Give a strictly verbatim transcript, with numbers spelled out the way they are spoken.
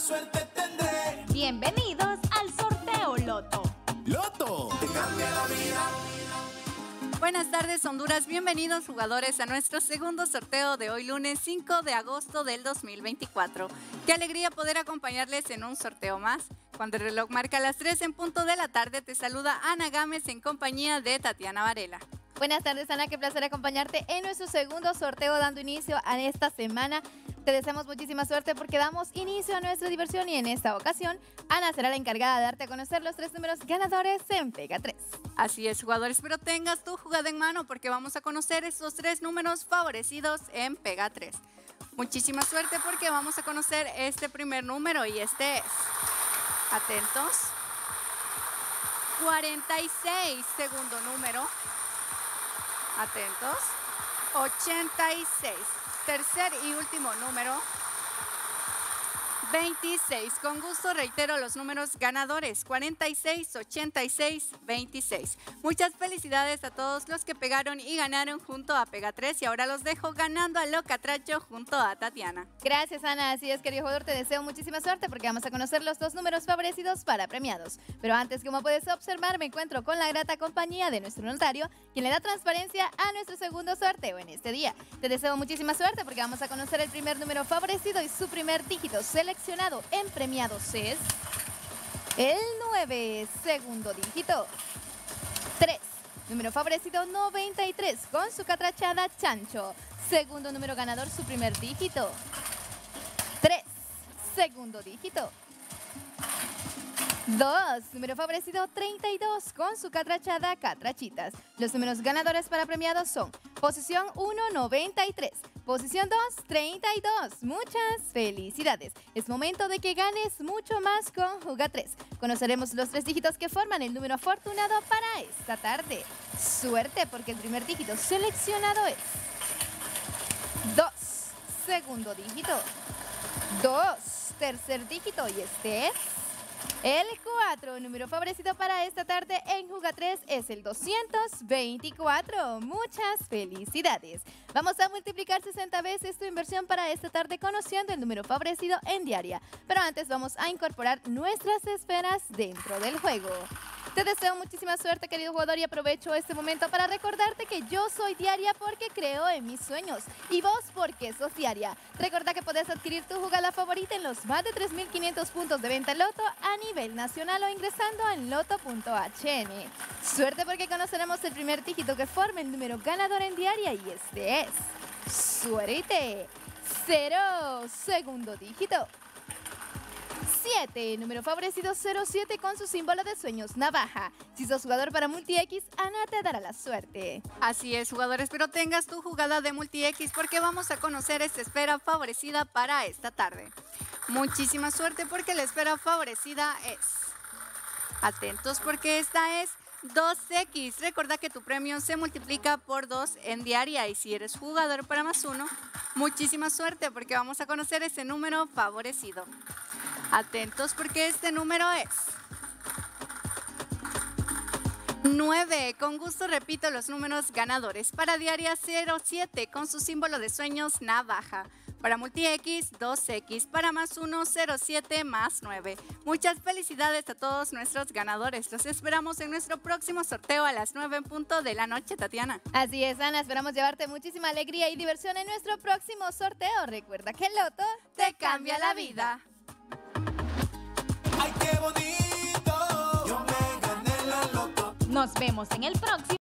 suerte tendré. Bienvenidos al sorteo Loto. Loto te cambia la vida. Buenas tardes, Honduras. Bienvenidos, jugadores, a nuestro segundo sorteo de hoy, lunes cinco de agosto del dos mil veinticuatro. Qué alegría poder acompañarles en un sorteo más. Cuando el reloj marca las tres en punto de la tarde, te saluda Ana Gámez en compañía de Tatiana Varela. Buenas tardes, Ana. Qué placer acompañarte en nuestro segundo sorteo, dando inicio a esta semana. Te deseamos muchísima suerte porque damos inicio a nuestra diversión y en esta ocasión, Ana será la encargada de darte a conocer los tres números ganadores en Pega tres. Así es, jugadores, pero tengas tu jugada en mano porque vamos a conocer estos tres números favorecidos en Pega tres. Muchísima suerte porque vamos a conocer este primer número y este es, atentos, cuarenta y seis, segundo número, atentos, ochenta y seis. Tercer y último número, veintiséis. Con gusto reitero los números ganadores, cuarenta y seis, ochenta y seis, veintiséis. Muchas felicidades a todos los que pegaron y ganaron junto a Pega tres y ahora los dejo ganando a lo catracho junto a Tatiana. Gracias, Ana. Así es, querido jugador, te deseo muchísima suerte porque vamos a conocer los dos números favorecidos para premiados. Pero antes, como puedes observar, me encuentro con la grata compañía de nuestro notario, quien le da transparencia a nuestro segundo sorteo en este día. Te deseo muchísima suerte porque vamos a conocer el primer número favorecido y su primer dígito seleccionado en premiados es el nueve, segundo dígito. tres. Número favorecido noventa y tres con su catrachada chancho. Segundo número ganador, su primer dígito. tres. Segundo dígito. dos. Número favorecido treinta y dos con su catrachada catrachitas. Los números ganadores para premiados son posición uno, noventa y tres. Posición dos, treinta y dos. Muchas felicidades. Es momento de que ganes mucho más con Juga tres. Conoceremos los tres dígitos que forman el número afortunado para esta tarde. Suerte porque el primer dígito seleccionado es dos. Segundo dígito. dos. Tercer dígito y este es el cuatro. Número favorecido para esta tarde en Juga tres es el doscientos veinticuatro. Muchas felicidades. Vamos a multiplicar sesenta veces tu inversión para esta tarde conociendo el número favorecido en diaria. Pero antes vamos a incorporar nuestras esferas dentro del juego. Te deseo muchísima suerte, querido jugador, y aprovecho este momento para recordarte que yo soy diaria porque creo en mis sueños. Y vos porque sos diaria. Recuerda que podés adquirir tu jugada favorita en los más de tres mil quinientos puntos de venta Loto a nivel nacional o ingresando en loto punto h n. Suerte porque conoceremos el primer dígito que forma el número ganador en diaria y este es suerte. cero. Segundo dígito. siete. Número favorecido cero siete con su símbolo de sueños, navaja. Si sos jugador para Multi-X, Ana te dará la suerte. Así es, jugadores, pero tengas tu jugada de Multi-X porque vamos a conocer esta esfera favorecida para esta tarde. Muchísima suerte porque la esfera favorecida es, atentos porque esta es dos equis. Recuerda que tu premio se multiplica por dos en diaria y si eres jugador para más uno, muchísima suerte porque vamos a conocer ese número favorecido. Atentos porque este número es nueve. Con gusto repito los números ganadores. Para diaria cero siete con su símbolo de sueños, navaja. Para Multi-X, dos equis. Para más uno, cero siete más nueve. Muchas felicidades a todos nuestros ganadores. Los esperamos en nuestro próximo sorteo a las nueve en punto de la noche, Tatiana. Así es, Ana. Esperamos llevarte muchísima alegría y diversión en nuestro próximo sorteo. Recuerda que el Loto te cambia la vida. Ay, qué bonito. Yo me gané la loto. Nos vemos en el próximo.